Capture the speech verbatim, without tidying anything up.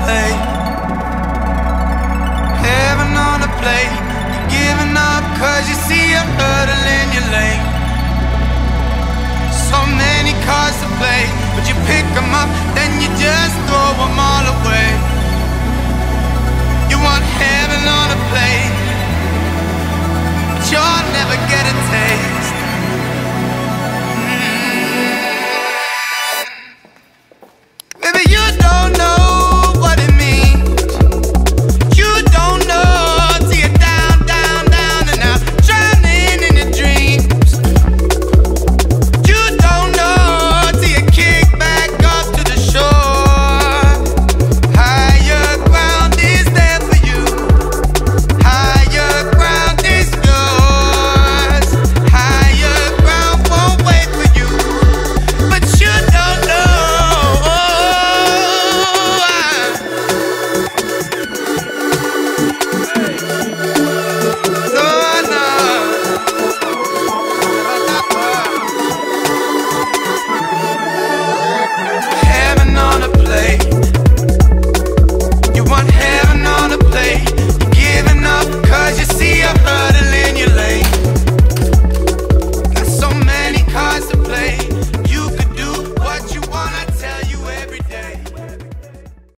Ay. Heaven on a plate. You're giving up cause you see a hurdle in your lane. So many cards to play, but you pick them up, then you just throw them all away.